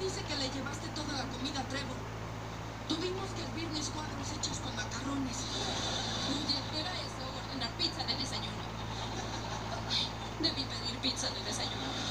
dice que le llevaste toda la comida a Trevor. Tuvimos que hervir mis cuadros hechos con macarrones. Oye, ¿era eso ordenar pizza de desayuno? Ay, debí pedir pizza de desayuno.